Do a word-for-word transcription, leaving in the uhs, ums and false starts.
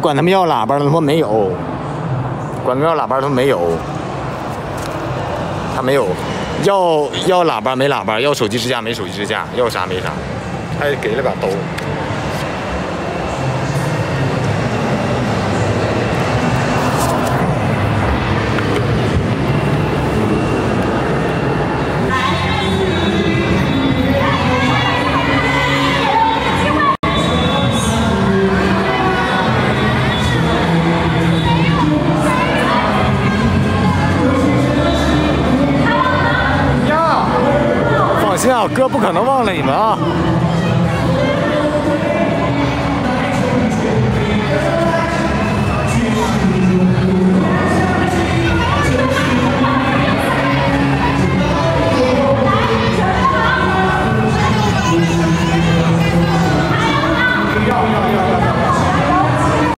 管他们要喇叭了，他说没有，管他们要喇叭，他说没有，他没有，要要喇叭没喇叭，要手机支架没手机支架，要啥没啥，还给了把刀。放心啊，哥不可能忘了你们啊。